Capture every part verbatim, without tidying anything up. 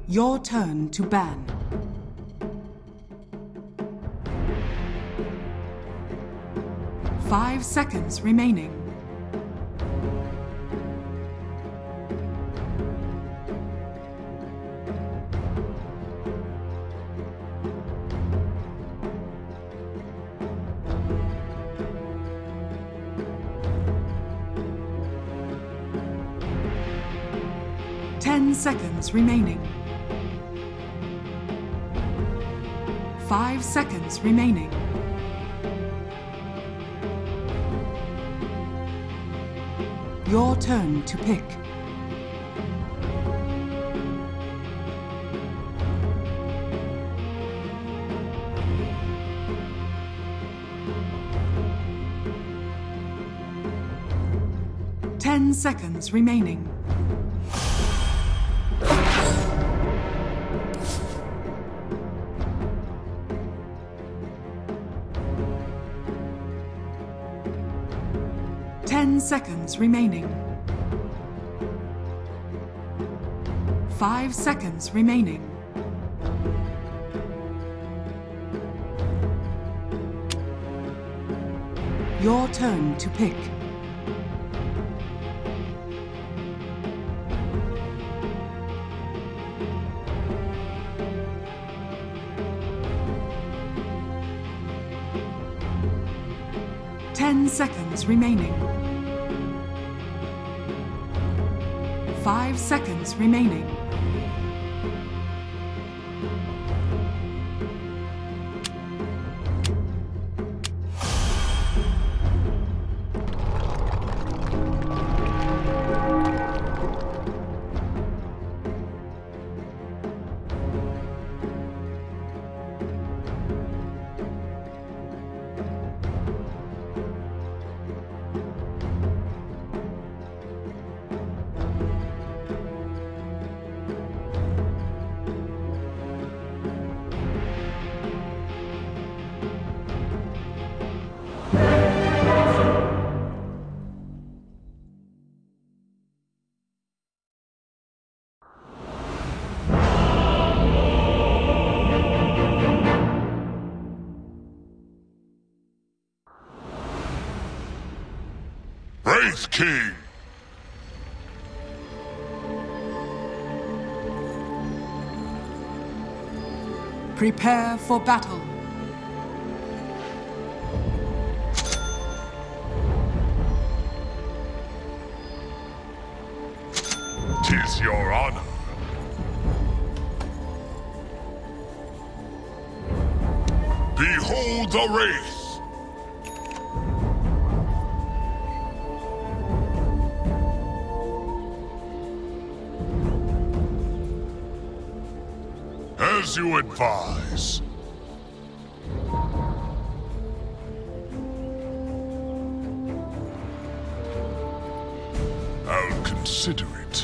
Your turn to ban. Five seconds remaining. Ten seconds remaining. Five seconds remaining. Your turn to pick. Ten seconds remaining. Ten seconds remaining. Five seconds remaining. Your turn to pick. Ten seconds remaining. Five seconds remaining. Wraith King! Prepare for battle. Tis your honor. Behold the Wraith! As you advise. I'll consider it.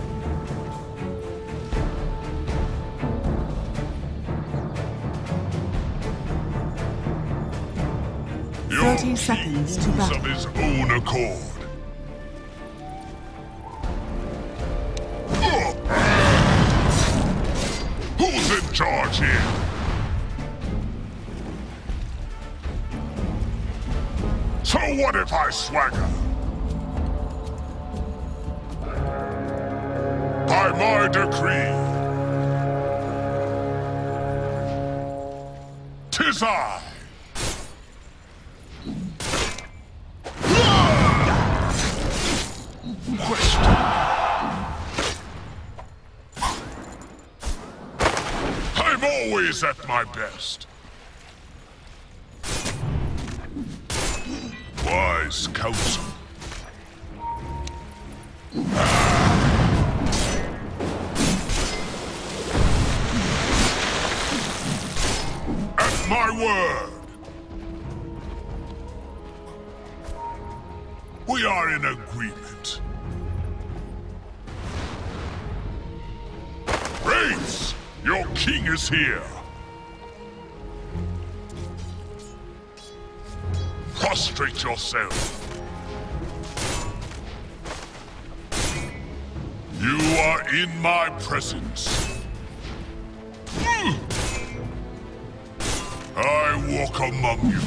Thirty seconds to battle. Of his own accord. Who's in charge here? So what if I swagger? By my decree, 'tis I. Question. I'm always at my best. Wise counsel. At my word. We are in agreement. Wraiths, your king is here. Prostrate yourself. You are in my presence. I walk among you.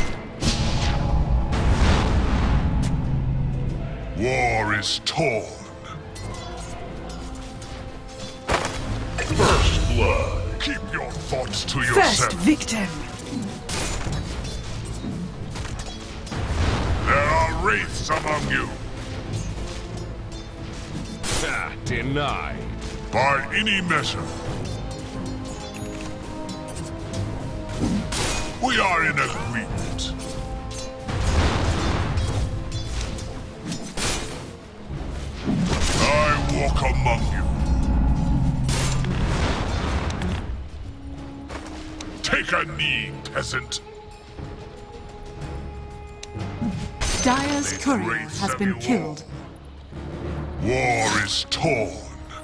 War is torn. First blood. Keep your thoughts to yourself. First victim. There are wraiths among you. Ah, denied. By any measure. We are in agreement. I walk among you. Take a knee, peasant. Dire's courier has been killed. War is torn.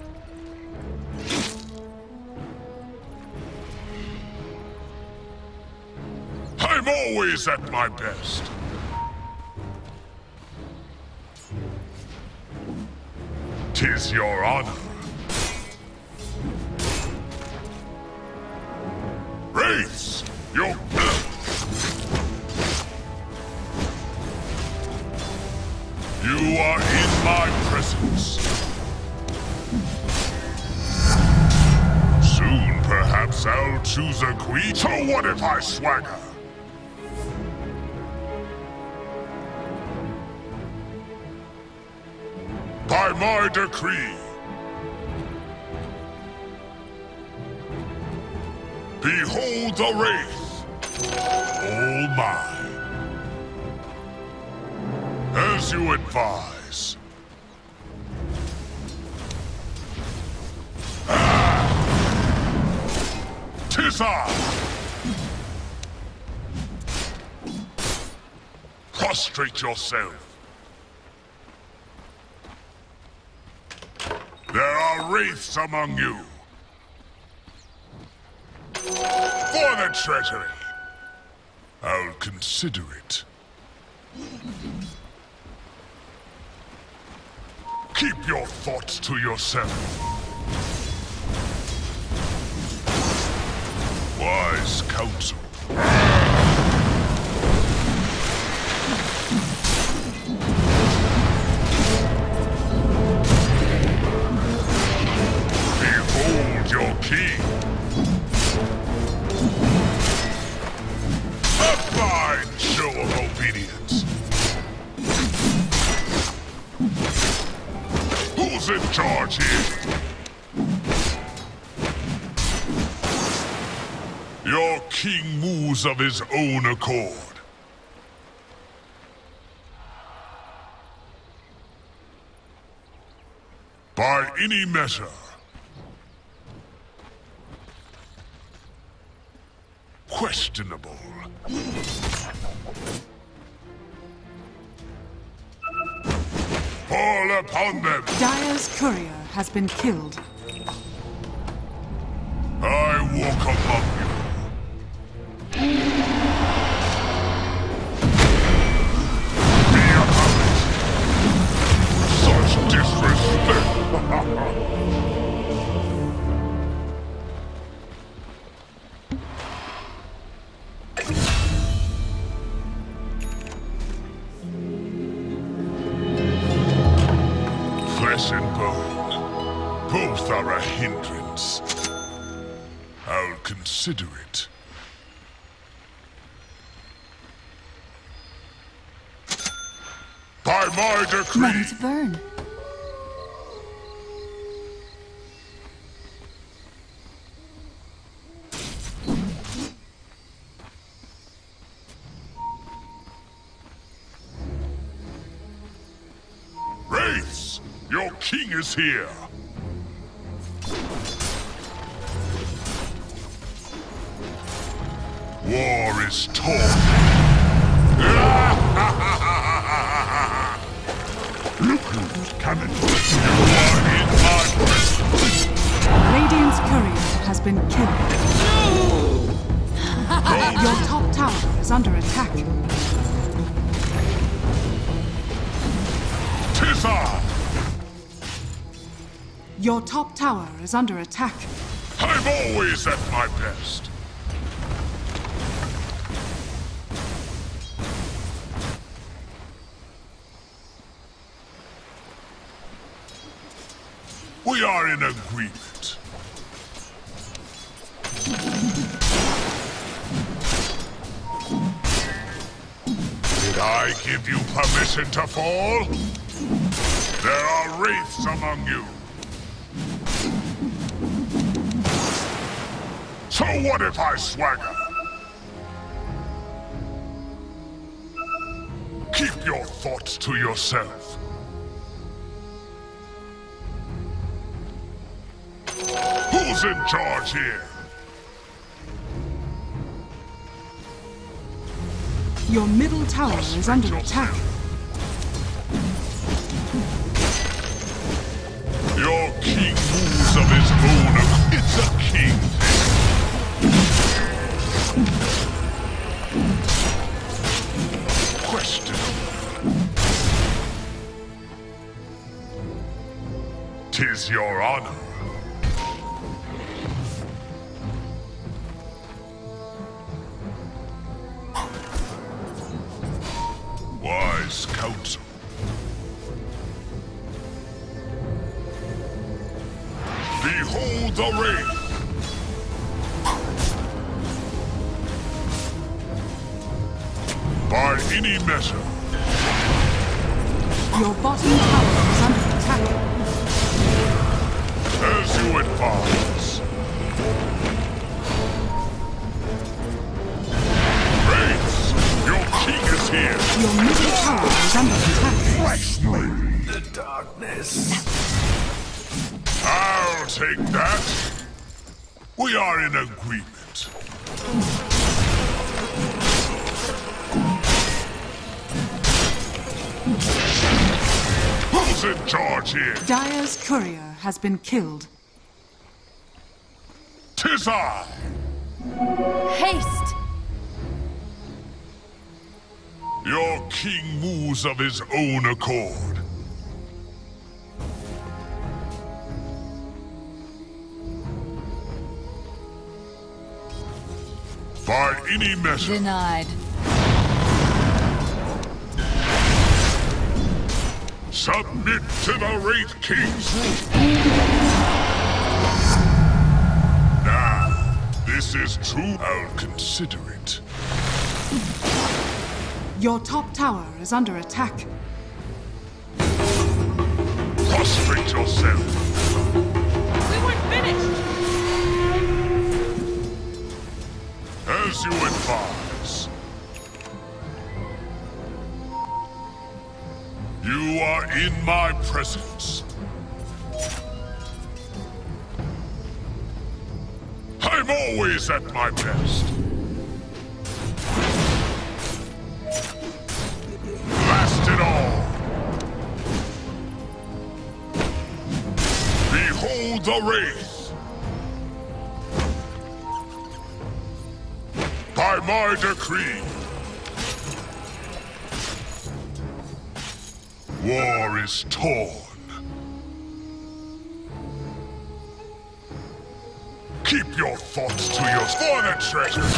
I'm always at my best. Tis your honor. Wraiths, your blood. You are in my presence. Soon, perhaps I'll choose a queen. So what if I swagger? By my decree. Behold the Wraith. All mine. As you advise. Ah! 'Tis I. Prostrate yourself. There are wraiths among you. For the treasury. I'll consider it. Keep your thoughts to yourself. Wise counsel. Behold your king. A fine show of obedience. Who's in charge here? Your king moves of his own accord. By any measure. Questionable. Fall upon them! Dire's courier has been killed. I walk among you. Be about it. Such disrespect! Flesh and bone, both are a hindrance. I'll consider it. By my decree! Money to burn. Wraiths! Your king is here! War is torn. Look who's coming. You are in my presence. Radiant's courier has been killed. Your top tower is under attack. Tis I! Your top tower is under attack. I'm always at my best. We are in agreement. Did I give you permission to fall? There are wraiths among you. So what if I swagger? Keep your thoughts to yourself. Who's in charge here? Your middle tower is under attack. Your king moves of his own. It's a king thing. Question. Tis your honor. Wise counsel. Behold the wraith! By any measure. Your bottom tower is under attack. As you advise. Wraiths, your king is here. Your middle tower is under attack. The darkness. I'll take that. We are in agreement. Who's in charge here? Dire's courier has been killed. 'Tis I. Haste! Your king moves of his own accord. By any measure. Denied. Submit to the Wraith King's rule. Now, this is true. I'll consider it. Your top tower is under attack. Prostrate yourself. We weren't finished! As you advise. You are in my presence. I'm always at my best. Blast it all. Behold the wraith. By my decree. War is torn. Keep your thoughts to yours for the treasure.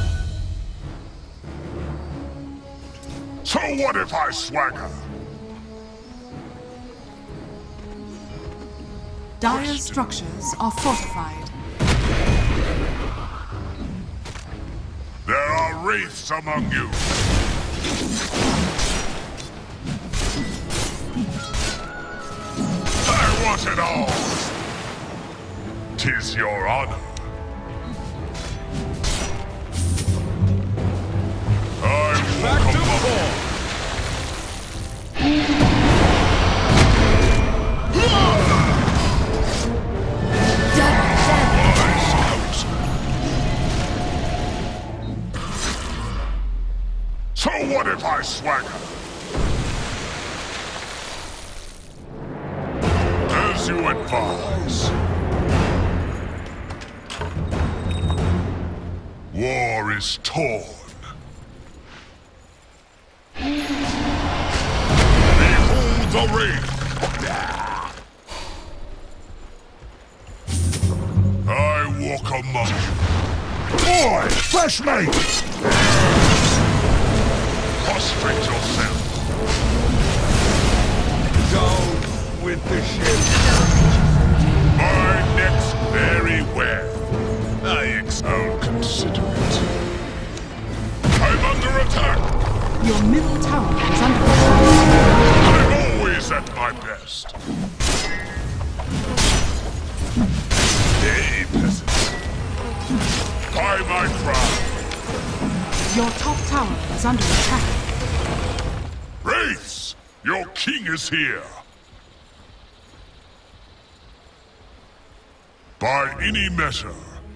So what if I swagger? Dire's structures are fortified. There are wraiths among you. I want it all. 'Tis your honor. I will come up. Wise counsel. So what if I swagger? As you advise. War is torn. Behold the wraith. I walk among you. Boy, fresh mate! Prostrate yourself. Down with the ship. Very well. I ex- I'll consider it. I'm under attack! Your middle tower is under attack. I'm always at my best. Hey, peasants. By my crown. Your top tower is under attack. Wraiths! Your king is here! By any measure.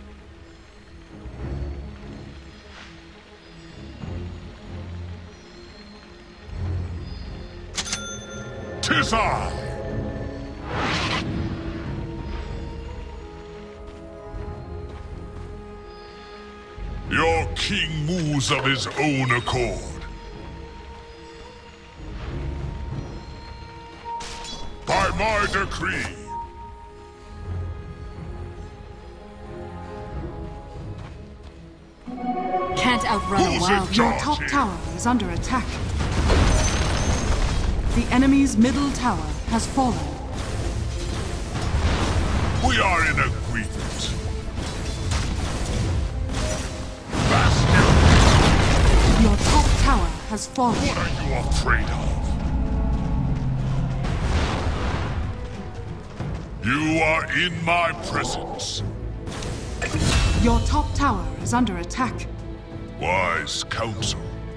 Tis I! Your king moves of his own accord. By my decree. Can't outrun a Who's wild. in Your charge top here? tower is under attack. The enemy's middle tower has fallen. We are in agreement. Bastion! Your top tower has fallen. What are you afraid of? You are in my presence. Your top tower is under attack. Wise counsel.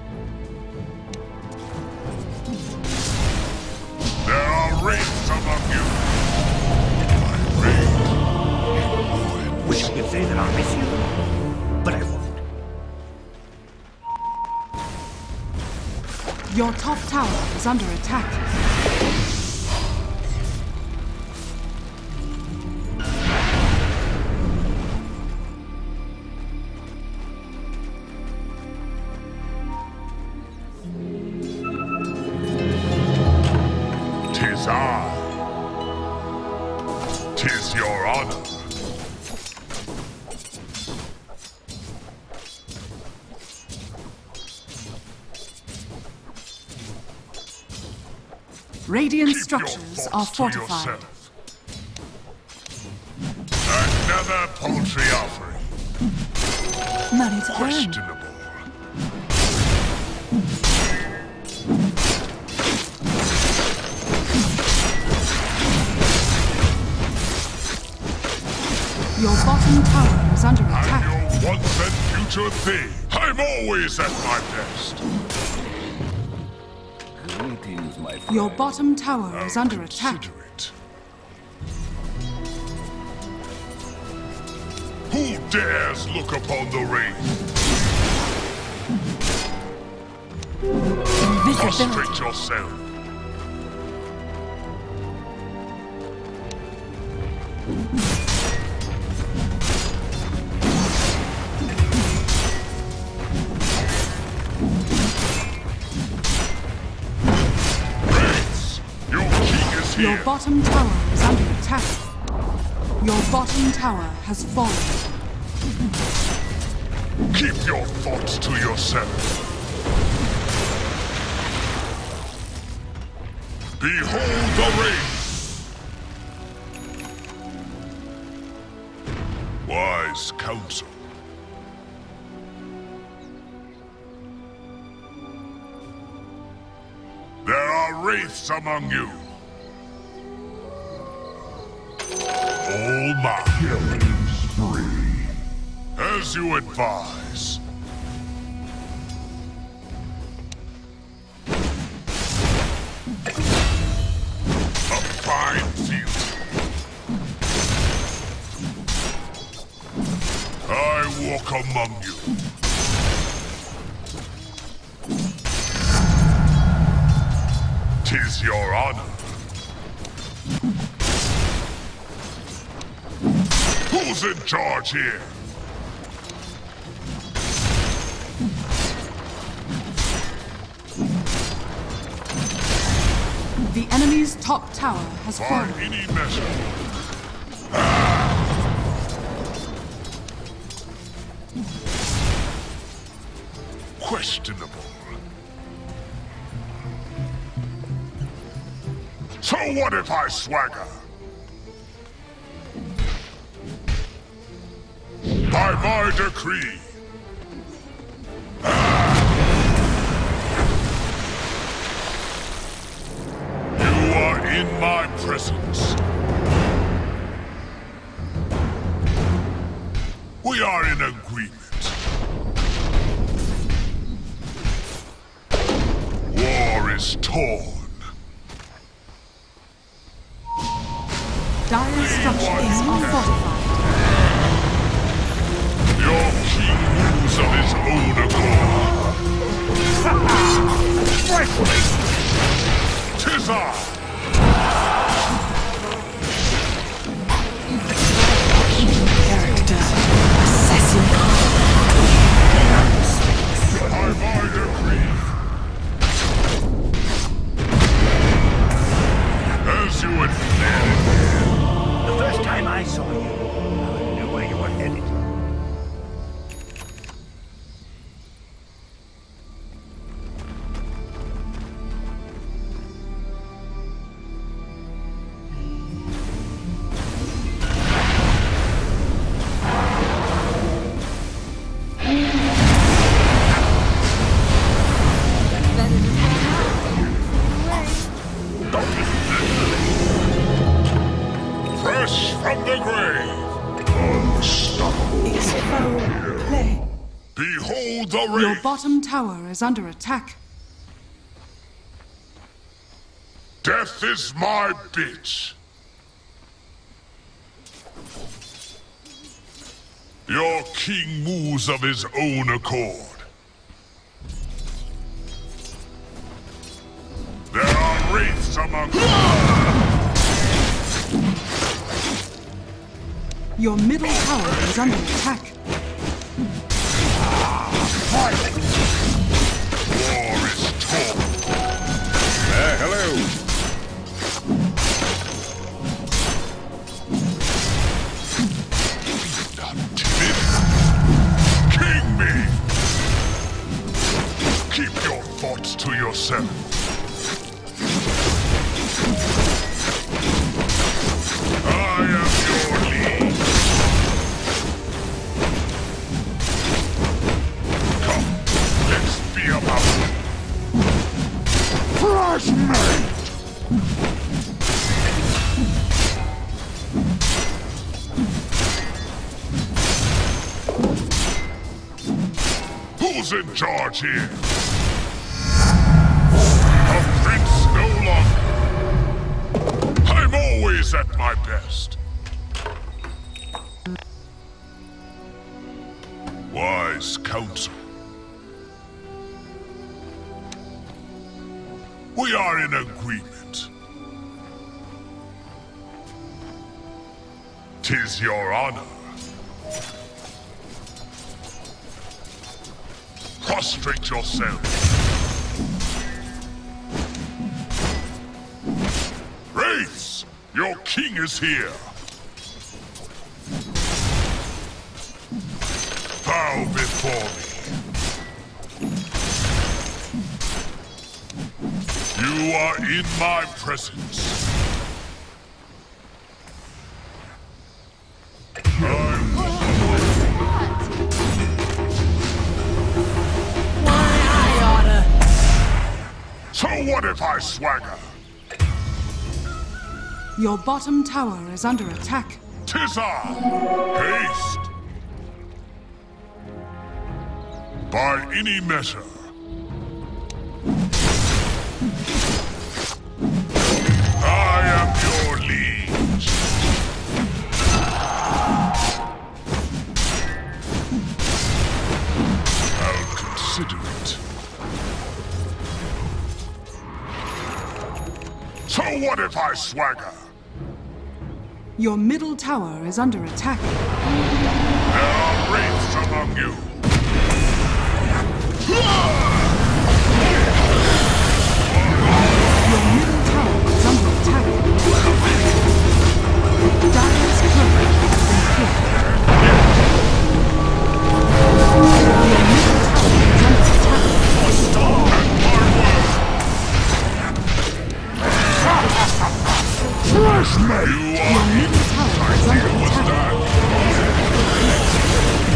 There are wraiths among you. I reign in ruin. Wish I could say that I'll miss you, but I won't. Your top tower is under attack. Tis I. Tis your honor. Radiant Keep your structures are thoughts to fortified. yourself. Another paltry offering. Money to earn. Questionable. Your bottom tower is under attack. I'm your once and future thing. I'm always at my best. Greetings, my friend. Your bottom tower is I'll under attack. consider it. Who dares look upon the wraith? Prostrate yourself. Wraiths, your king is Your here. bottom tower is under attack. Your bottom tower has fallen. Keep your thoughts to yourself. Behold the wraith! Wise counsel. There are wraiths among you. All mine. Killing spree. As you advise. A fine field. I walk among you. Tis your honor. Who's in charge here? The enemy's top tower has By fallen. any measure. Questionable. So what if I swagger? By my decree. You are in my presence. We are in agreement. War is torn. Dire structures are fortified. Your king moves of his own accord. Frightfully! Tis I! Character. Assassin. By my decree. As you would fear. The first time I saw you, I knew where you were headed. Fresh from the grave. Unstoppable. It's foul play. Behold the Your wraith. bottom tower is under attack. Death is my bitch. Your king moves of his own accord. There are wraiths among Your middle tower is under attack. War is torn. Uh, hello. Not timid. King me. Keep your thoughts to yourself. I am your lead. Come, let's be about it. Fresh mate! Who's in charge here? A prince no longer. I'm always at my best. Wise counsel. We are in agreement. 'Tis your honor. Prostrate yourself. Wraiths, your king is here. Bow before me. You are in my presence. So what if I swagger? Your bottom tower is under attack. 'Tis I! Haste! By any measure. I am your liege. I'll consider it. So what if I swagger? Your middle tower is under attack. There are wraiths among you. Your middle tower is under attack. Dire's cloak has been killed. Your middle tower is under attack. Fresh mate! You are Your middle tower is under attack.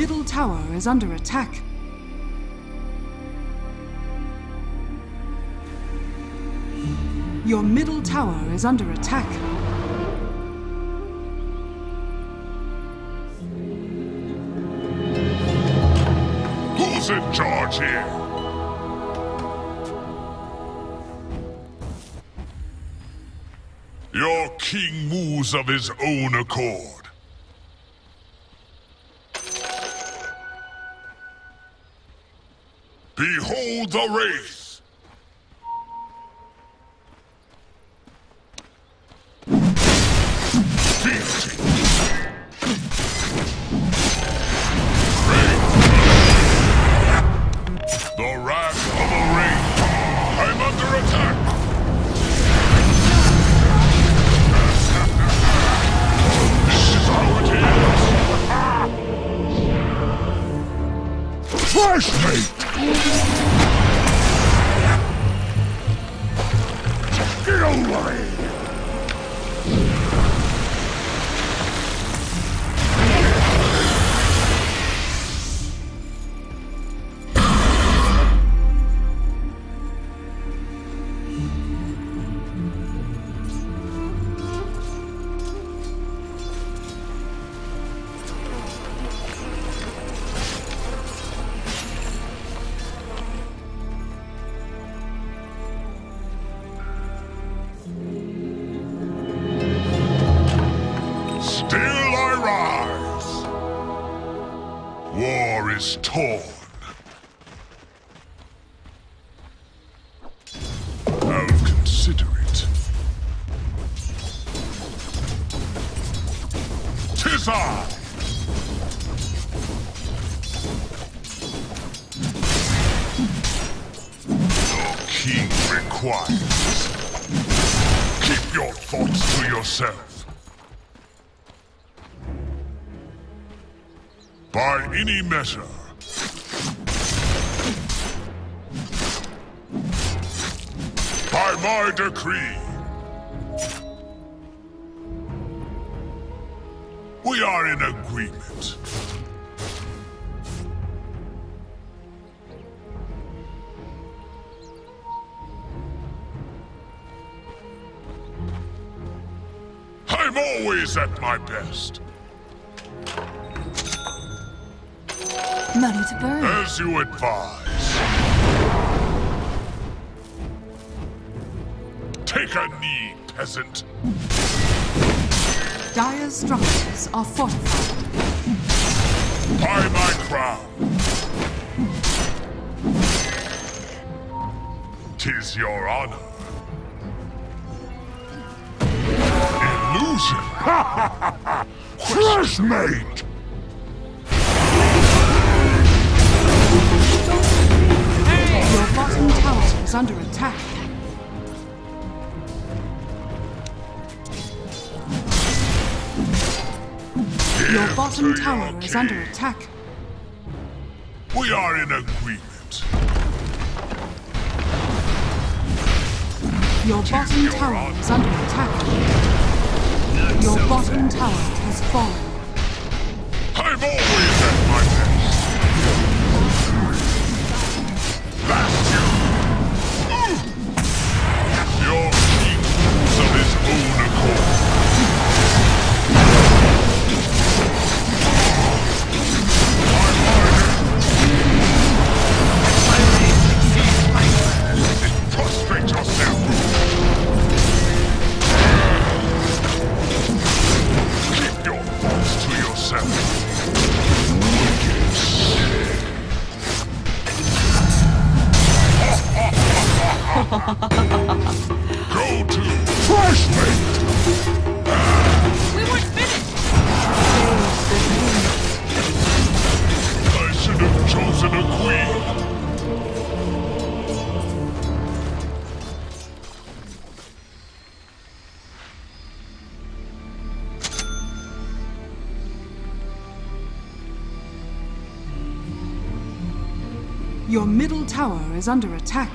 middle tower is under attack. Your middle tower is under attack. Who's in charge here? Your king moves of his own accord. Behold the Wraith! The wrath of a Wraith! I'm under attack! This is how it is! Fresh meat! Get away! War is torn. I'll consider it. 'Tis I! Your king requires. Keep your thoughts to yourself. By any measure. By my decree. We are in agreement. I'm always at my best. Money to burn. As you advise. Take a knee, peasant. Dire's structures are fortified. By my crown. 'Tis your honor. Illusion. Fresh mate. Your bottom tower is under attack. Your bottom to tower your is king. under attack. We are in agreement. Your bottom your tower honor. is under attack. Your bottom tower has fallen. I'm always at my best. Last you. Your king moves of his own accord. Prostrate yourself. Keep your thoughts to yourself. Go to Fresh Mate! We weren't finished! I should have chosen a queen. Your middle tower is under attack.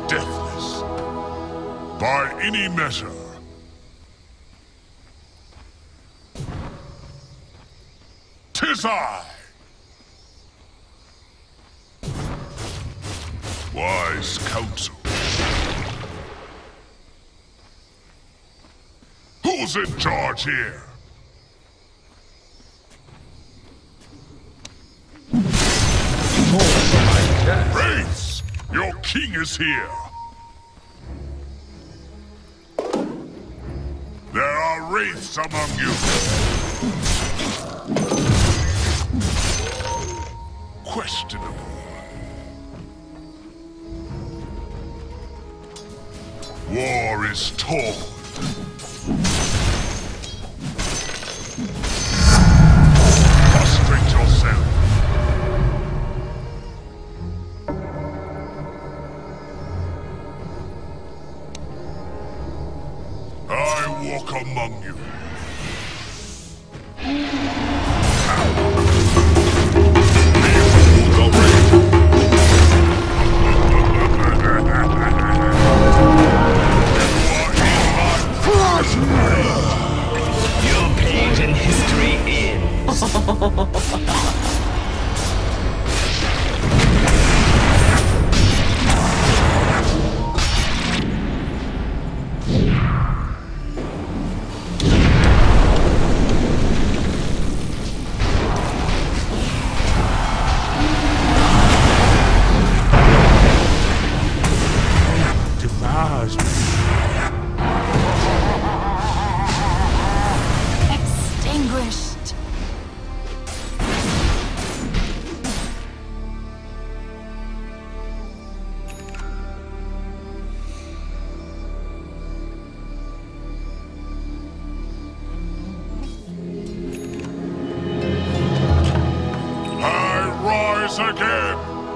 deathless. By any measure. Tis I! Wise counsel. Who's in charge here? Wraiths! Your king is here! There are wraiths among you! Questionable. War is torn. Prostrate yourself. I walk among you. Your page in history ends. Extinguished. Again!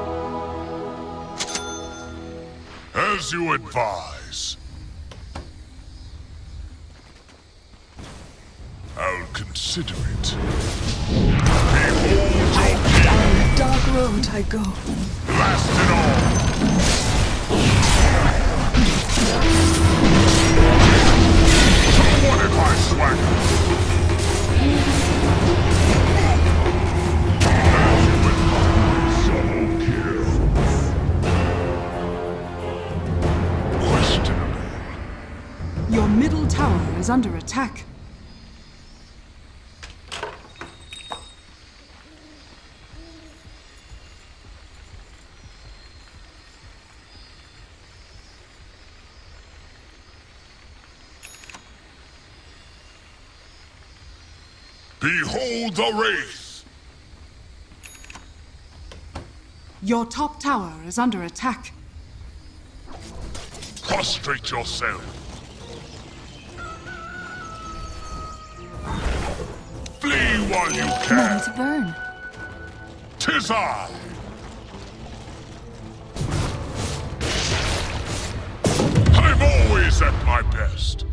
As you advise. I'll consider it. Behold your king! Dark road I go. Blast it all! So what if I swagger? Your middle tower is under attack. Behold the wraith! Your top tower is under attack. Prostrate yourself. Flee while you can. Ready to burn. Tis I. I'm always at my best.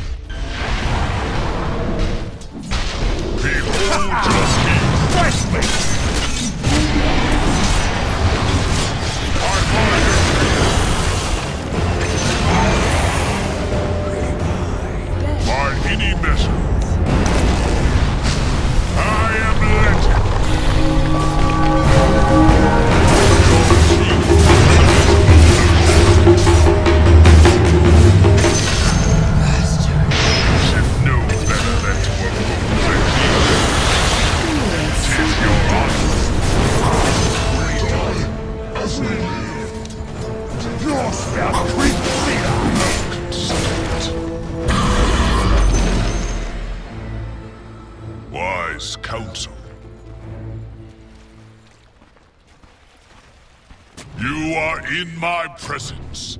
Behold your king. Freshly. I find it. By any measure. I am legend. Should know better than to oppose a king. Tis your honor. As we live. Your spell creeps me out. Wise counsel. You are in my presence.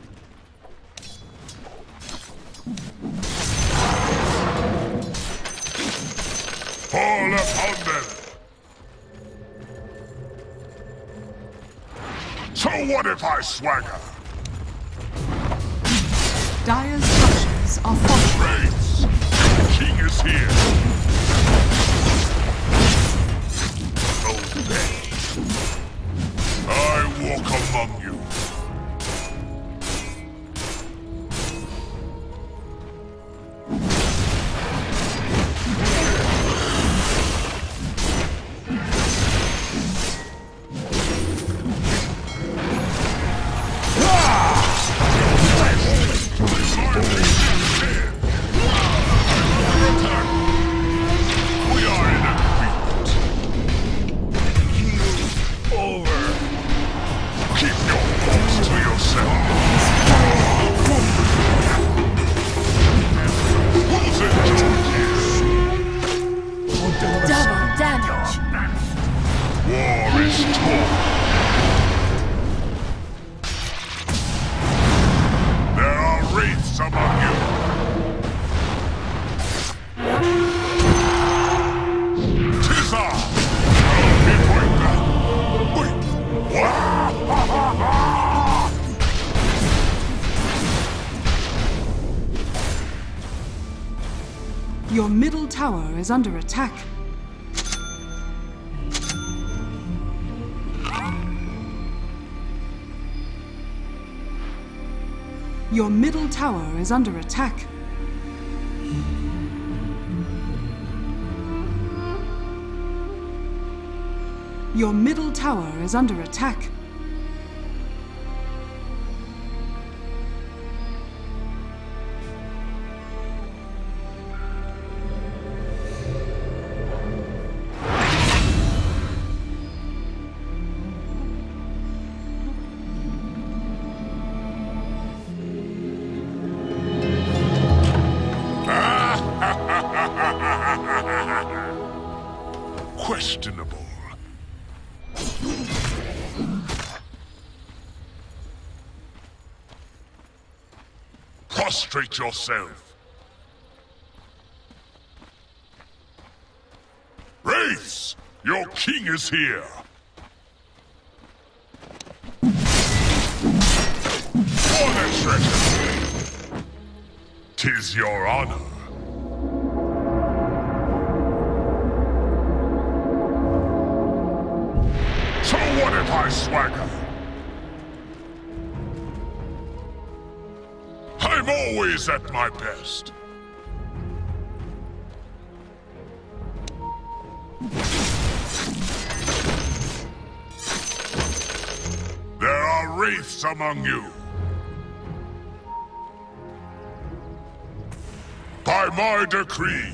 Fall upon them. So what if I swagger? Dire's structures are falling. Wraiths! The king is here. Obey. I walk among you. Your middle tower is under attack. Your middle tower is under attack. Your middle tower is under attack. Questionable. Prostrate yourself. Wraiths, your king is here. For the treasure. Tis your honor. So what if I swagger? I'm always at my best. There are wraiths among you. By my decree.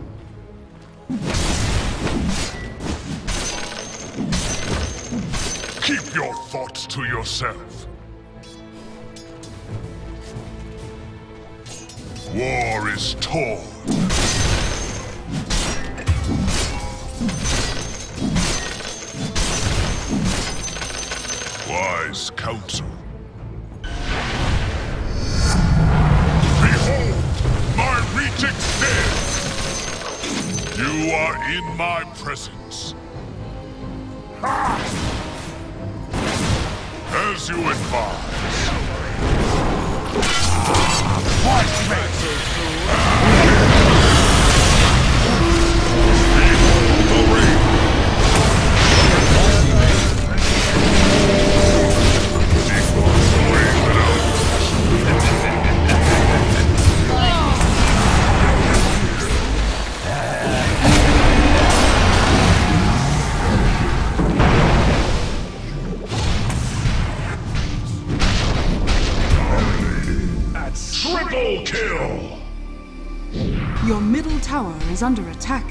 Keep your thoughts to yourself. War is torn. Wise counsel. Behold, my regic's dead. You are in my presence. Ha! As you advise. What makes Behold the ring! Triple kill! Your middle tower is under attack.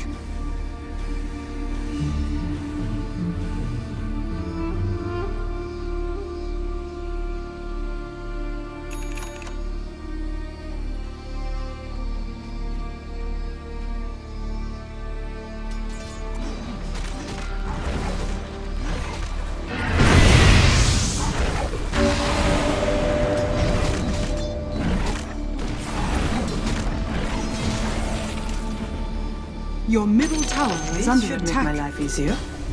Your middle tower is This under should attack. make my life easier.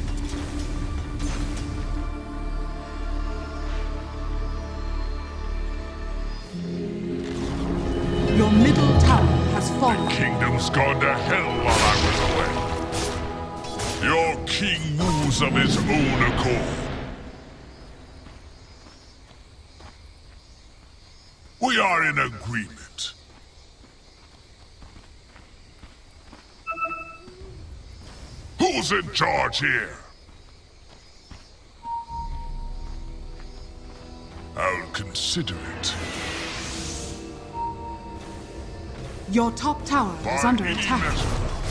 Your middle tower has fallen. Kingdom's gone to hell while I was away. Your king moves of his own accord. We are in agreement. Who's in charge here? I'll consider it. Your top tower is By under any attack. measure.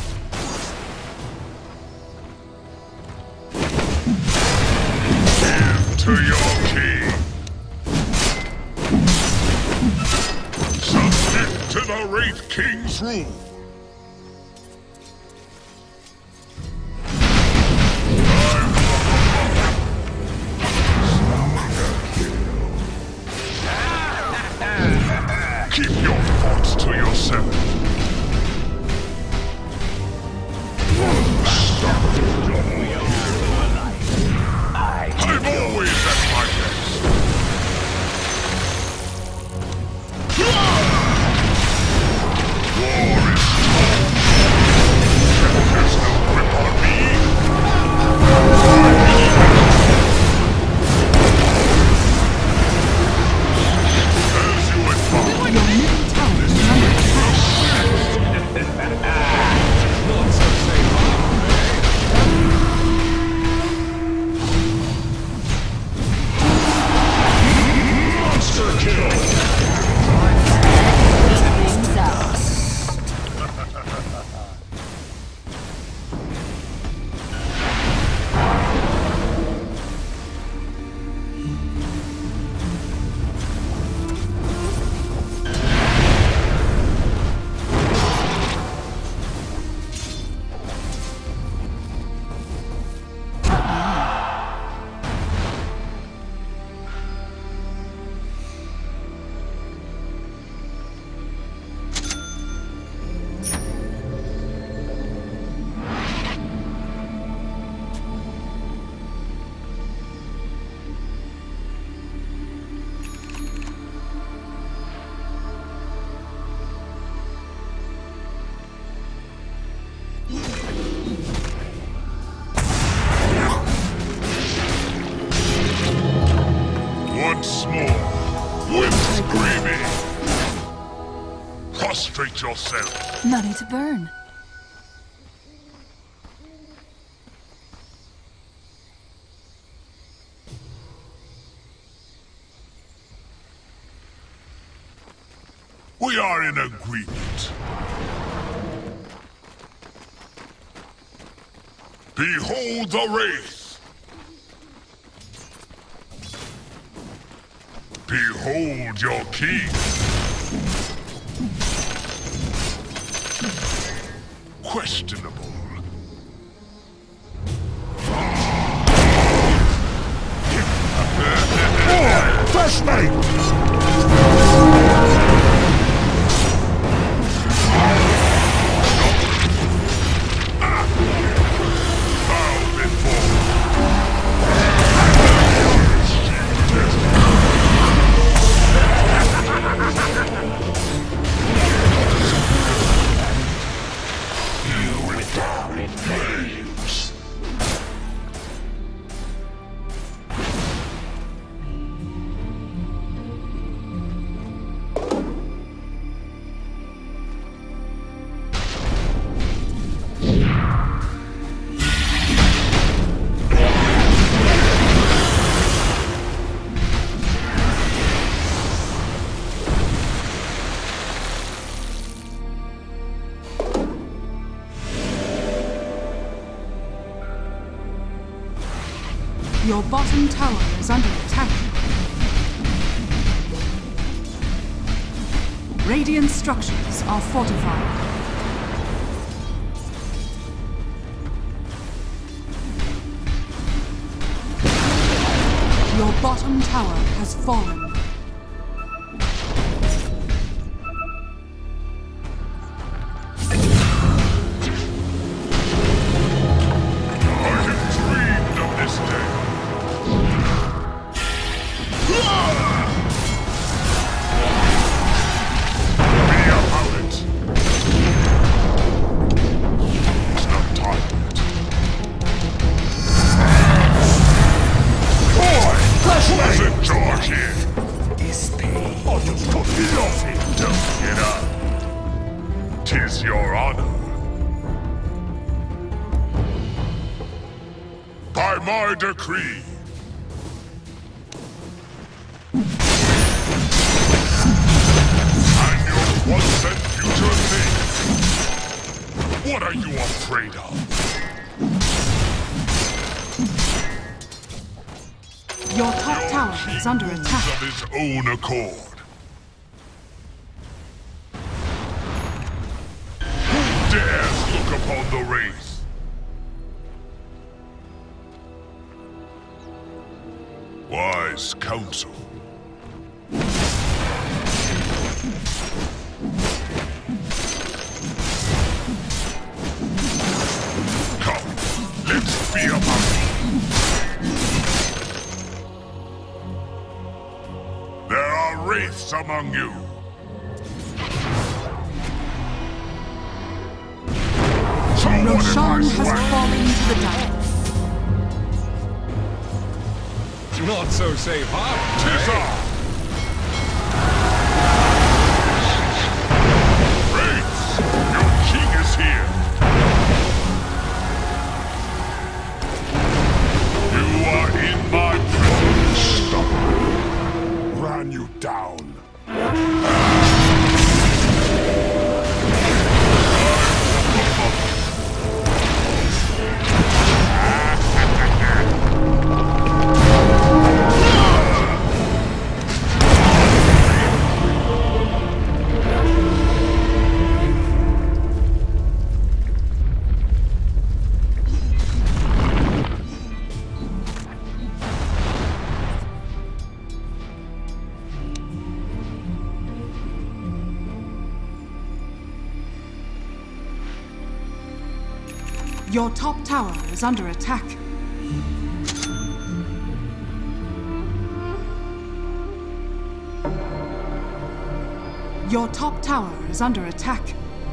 Give to your king. Submit to the Wraith King's rule. Keep your thoughts to yourself. I'm always at my best. War is torn. demonstrate yourself. Money to burn. We are in agreement. Behold the Wraith! Behold your king! Questionable. Boy, flashlight! Your bottom tower is under attack. Radiant structures are fortified. Your bottom tower has fallen. My decree. I'm your once and future thing. What are you afraid of? Your top Your tower king is under moves attack. of his own accord. Who dares look upon the Wraith? Wise counsel. Come, let's be about it. There are wraiths among you. Someone in my Roshan has swag. fallen to the dark. Not so safe harbor. Tis on! Wraiths, your king is here! You are in my presence! Stop! Ran you down! Your top tower is under attack. Your top tower is under attack.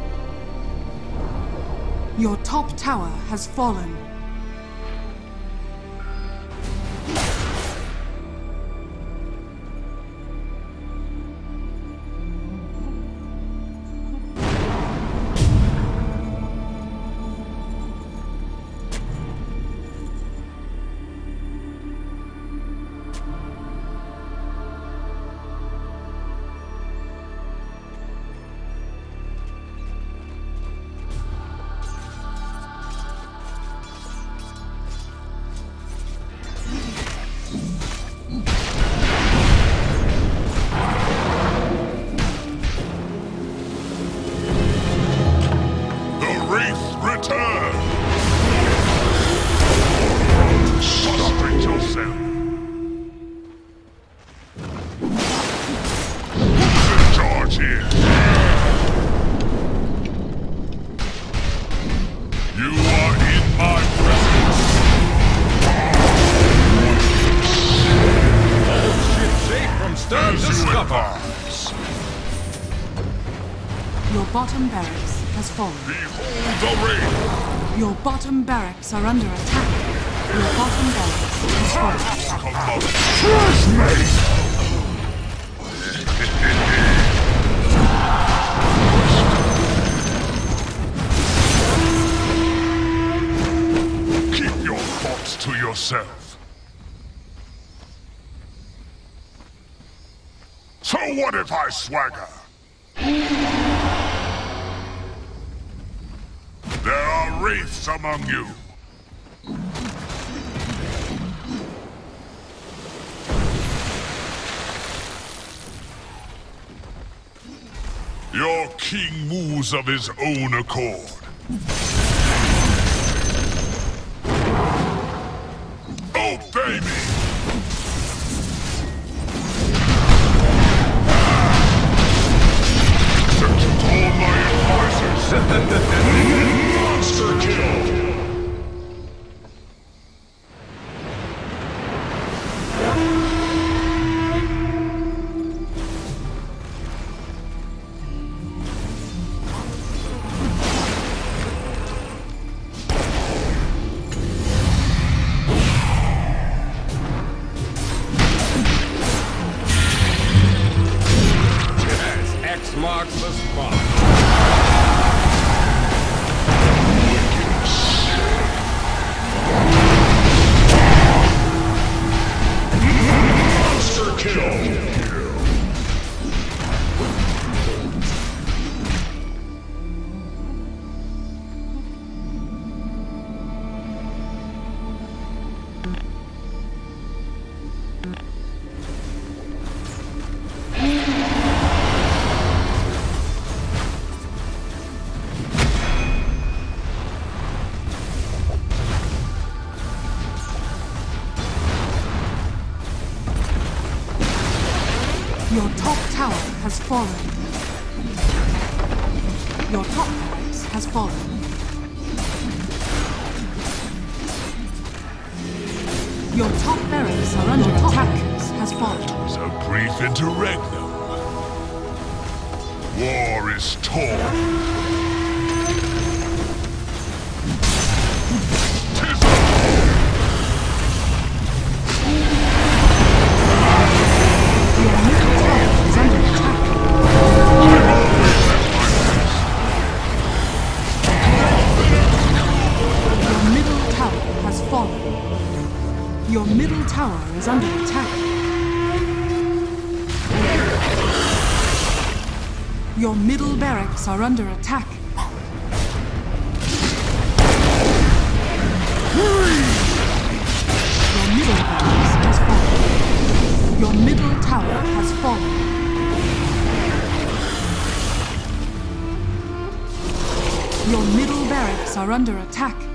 Your top tower has fallen. Your bottom barracks has fallen. Behold the Wraith! Your bottom barracks are under attack. Your bottom barracks has fallen. Come up. Trust me! Keep your thoughts to yourself. So what if I swagger? There are wraiths among you. Your king moves of his own accord. Obey me! Execute all my advisors! Monster kill! Marks the spot. Monster kill! Your top tower has fallen. Your top barracks has fallen. Your top barracks are under attack. Has fallen. A brief interregnum. War is torn. Tis Your middle tower is under attack. Your middle tower has fallen. Your middle tower is under attack. Your middle barracks are under attack. Your middle barracks has fallen. Your middle tower has fallen. Your middle barracks are under attack.